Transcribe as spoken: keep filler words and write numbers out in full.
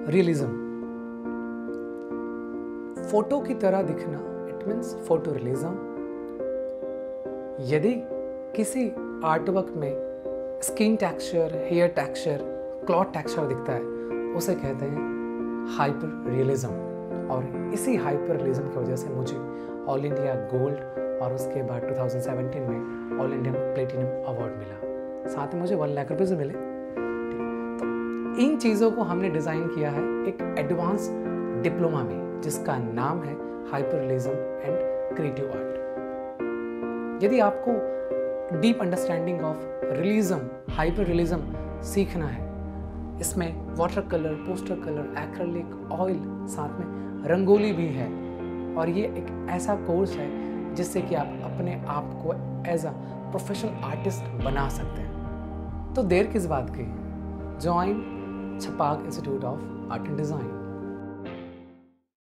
Realism, photo की तरह दिखना, इट मीन्स फोटो रियलिज्म। यदि किसी आर्टवर्क में skin texture, hair texture, cloth texture दिखता है, उसे कहते हैं हाइपर रियलिज्म। और इसी हाइपर रियलिज्म की वजह से मुझे ऑल इंडिया गोल्ड और उसके बाद दो हज़ार सत्रह में ऑल इंडिया प्लेटिनम अवार्ड मिला। साथ में मुझे वन लाख रुपये से मिले। तो इन चीज़ों को हमने डिज़ाइन किया है एक एडवांस डिप्लोमा में, जिसका नाम है hyper realism and creative art. यदि आपको deep understanding of realism, hyper realism सीखना है, इसमें water colour, poster colour, acrylic, oil, साथ में रंगोली भी है। और ये एक ऐसा कोर्स है जिससे कि आप अपने आप को एज अ प्रोफेशनल आर्टिस्ट बना सकते हैं। तो देर किस बात की, join Chhapaak institute of art and design.